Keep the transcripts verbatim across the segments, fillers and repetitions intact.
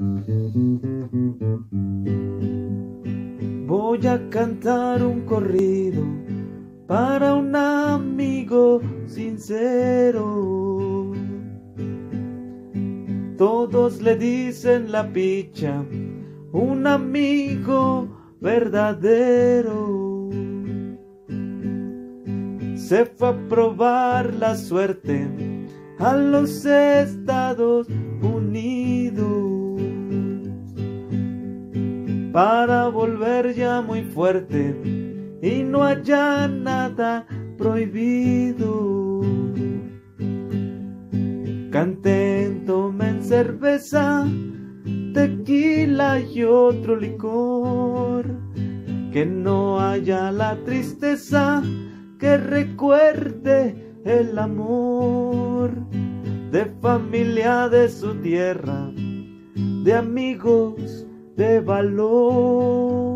Voy a cantar un corrido para un amigo sincero. Todos le dicen la picha, un amigo verdadero. Se fue a probar la suerte a los Estados Unidos para volver ya muy fuerte y no haya nada prohibido. Canten, tomen cerveza, tequila y otro licor, que no haya la tristeza que recuerde el amor, de familia de su tierra, de amigos de valor.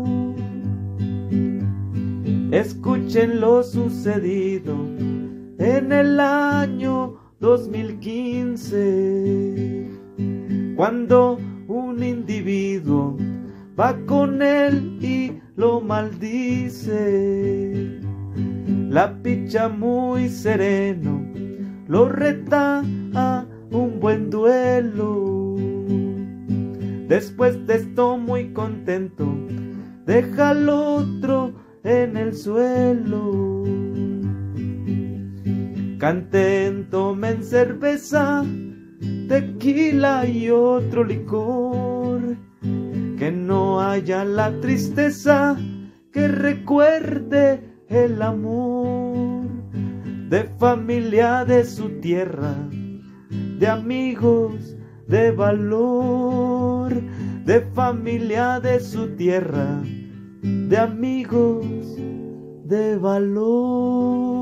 Escuchen lo sucedido en el año dos mil quince, cuando un individuo va con él y lo maldice. La picha muy sereno lo reta a un buen duelo. Después de esto muy contento deja al otro en el suelo. Canten, tomen cerveza, tequila y otro licor, que no haya la tristeza que recuerde el amor, de familia de su tierra, de amigos de valor, de familia de su tierra, de amigos de valor.